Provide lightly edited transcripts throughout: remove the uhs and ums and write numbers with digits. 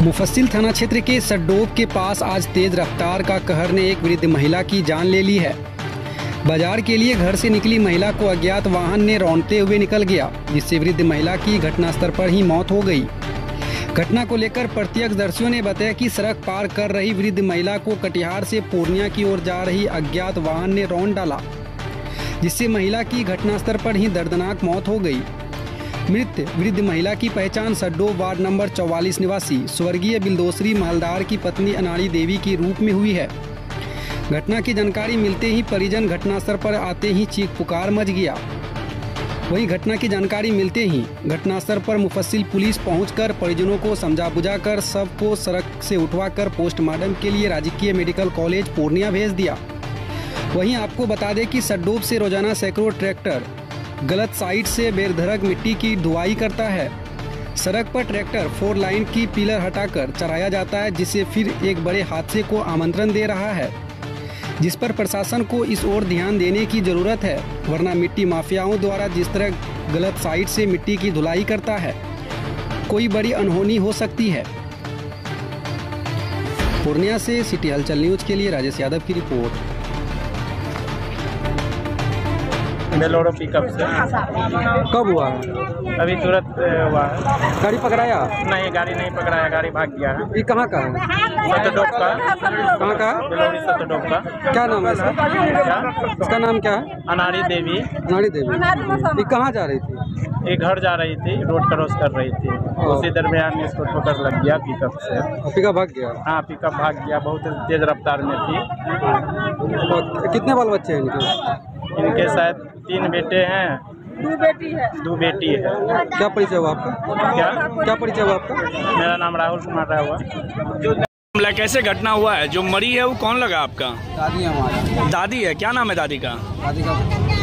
मुफस्सिल थाना क्षेत्र के सड्डोब के पास आज तेज रफ्तार का कहर ने एक वृद्ध महिला की जान ले ली है। बाजार के लिए घर से निकली महिला को अज्ञात वाहन ने रौंदते हुए निकल गया, जिससे वृद्ध महिला की घटनास्थल पर ही मौत हो गई। घटना को लेकर प्रत्यक्षदर्शियों ने बताया कि सड़क पार कर रही वृद्ध महिला को कटिहार से पूर्णिया की ओर जा रही अज्ञात वाहन ने रौंद डाला, जिससे महिला की घटनास्थल पर ही दर्दनाक मौत हो गई। मृत वृद्ध महिला की पहचान सड्डोब वार्ड नंबर 44 निवासी स्वर्गीय बिलदोसरी महलदार की पत्नी अनाड़ी देवी के रूप में हुई है। घटना की जानकारी मिलते ही परिजन घटनास्थल पर आते ही चीख पुकार मच गया। वहीं घटना की जानकारी मिलते ही घटनास्थल पर मुफस्सिल पुलिस पहुंचकर परिजनों को समझा बुझाकर शव को सड़क से उठवाकर पोस्टमार्टम के लिए राजकीय मेडिकल कॉलेज पूर्णिया भेज दिया। वहीं आपको बता दें कि सड्डोब से रोजाना सैकड़ों ट्रैक्टर गलत साइड से बेरधरक मिट्टी की ढुलाई करता है। सड़क पर ट्रैक्टर 4 लाइन की पिलर हटाकर चढ़ाया जाता है, जिससे फिर एक बड़े हादसे को आमंत्रण दे रहा है, जिस पर प्रशासन को इस ओर ध्यान देने की जरूरत है, वरना मिट्टी माफियाओं द्वारा जिस तरह गलत साइड से मिट्टी की धुलाई करता है, कोई बड़ी अनहोनी हो सकती है। पूर्णिया से सिटी हलचल न्यूज के लिए राजेश यादव की रिपोर्ट। बेलोरो पिकअप से। कब हुआ? अभी तुरंत हुआ है। गाड़ी पकड़ाया? नहीं, गाड़ी नहीं पकड़ाया, गाड़ी भाग गया है। ये कहाँ का है? सतडोब का। कहाँ का? बेलोरी सतडोब का। क्या नाम है इसका? इसका नाम क्या है? अनाड़ी देवी। अनाड़ी देवी। ये कहाँ जा रही थी? ये घर जा रही थी, रोड क्रॉस कर रही थी, उसी दरमियान इसको ठोकर लग गया पिकअप से। पिकअप भाग गया? हाँ, पिकअप भाग गया, बहुत तेज रफ्तार में थी। कितने बाल बच्चे हैं इनके? इनके शायद 3 बेटे हैं, 2 बेटी है। क्या परिचय हुआ आपका? क्या परिचय हुआ आपका? मेरा नाम राहुल कुमार है हुआ। कैसे घटना हुआ है? जो मरी है वो कौन लगा आपका? दादी है हमारा। दादी है? क्या नाम है दादी का? दादी का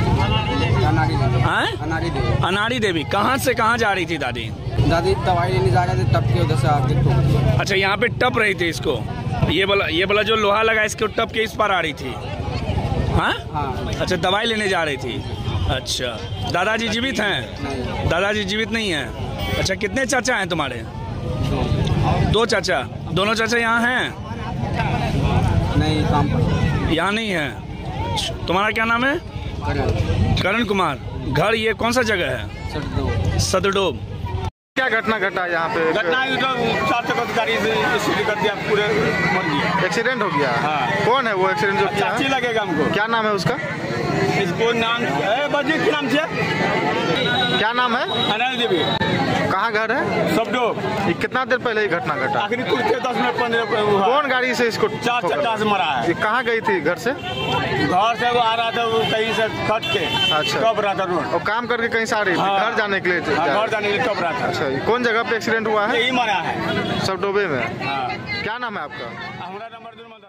अनाड़ी देवी। अनाड़ी देवी। कहाँ से कहाँ जा रही थी दादी? दादी दवाई लेने जा रहे थे, टप के उधर से आगे ठोक। अच्छा, यहाँ पे टप रही थी इसको? ये वाला जो लोहा लगा इसको टप के इस पर आ रही थी? हाँ? अच्छा, दवाई लेने जा रही थी। अच्छा, दादाजी जीवित हैं? दादाजी जीवित नहीं हैं। अच्छा, कितने चाचा हैं तुम्हारे? 2 चाचा। दोनों चाचा यहाँ हैं? नहीं, काम पर। यहाँ नहीं है। अच्छा, तुम्हारा क्या नाम है? करण कुमार। घर ये कौन सा जगह है? सदडोब। क्या घटना घटा यहाँ पे? घटना 4 चक्का गाड़ी से एक्सीडेंट कर दिया, पूरे मर गया। एक्सीडेंट हो गया? हाँ। कौन है वो एक्सीडेंट जो किया? चाची लगेगा हमको। क्या नाम है उसका? इसको नाम बजीत नाम से। क्या नाम है? अनाड़ी देवी। कहाँ घर है? सड्डोब। ये कितना देर पहले ये घटना घटा? आखिरी कुछ 10 मिनट 15 हुआ। कौन गाड़ी से इसको? 4 चक्का से मरा है। ये कहाँ गई थी? घर से? घर से वो आ रहा था, वो कहीं से खट के। अच्छा, कब रहा था रोड और काम करके कहीं से आ रही थी? हाँ। घर जाने के लिए? घर जाने के लिए कब रहा था। अच्छा, कौन जगह पे एक्सीडेंट हुआ है? यही मरा है, सड्डोबे में। हाँ। क्या नाम है आपका? हमारा नंबर